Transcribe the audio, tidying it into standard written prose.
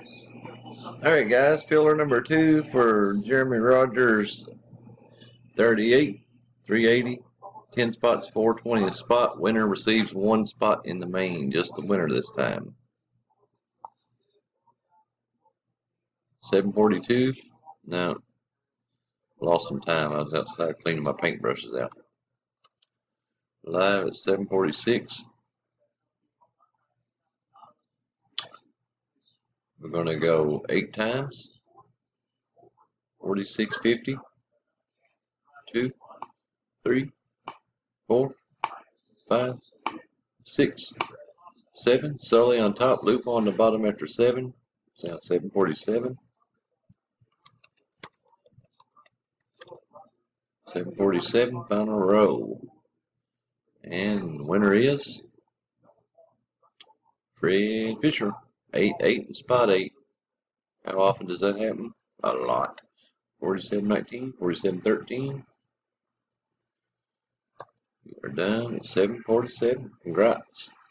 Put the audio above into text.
Alright guys, filler number 2 for Jeremy Rogers, 38, 380, 10 spots, 420 a spot. Winner receives 1 spot in the main, just the winner this time. 742, no, lost some time. I was outside cleaning my paintbrushes out. Live at 746. We're going to go 8 times. 46.50. 2, 3, 4, 5, 6, 7. Sully on top, loop on the bottom after 7. So 747. 747, final row. And winner is Fred Fisher. 8-8 and spot 8. How often does that happen? A lot. 47-19, 47-13. We are done at 7:47. Congrats.